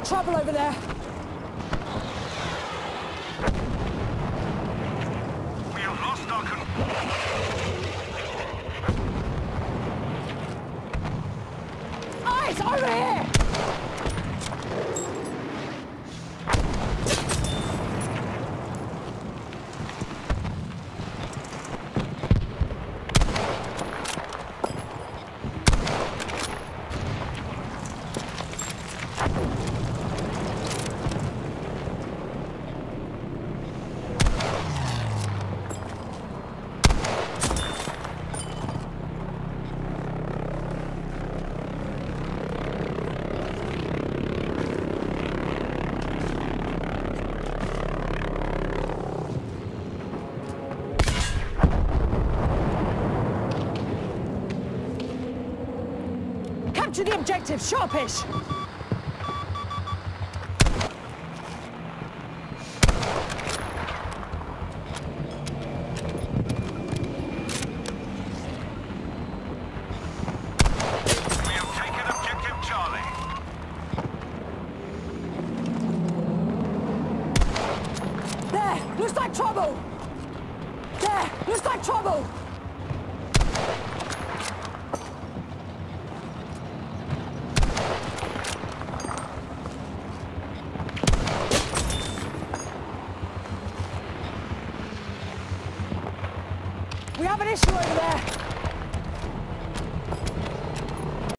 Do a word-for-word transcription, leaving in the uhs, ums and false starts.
trouble over there. We have lost our control. Eyes over here! Capture the objective, sharpish! We have taken objective Charlie. There! Looks like trouble! There! Looks like trouble! We have an issue over there!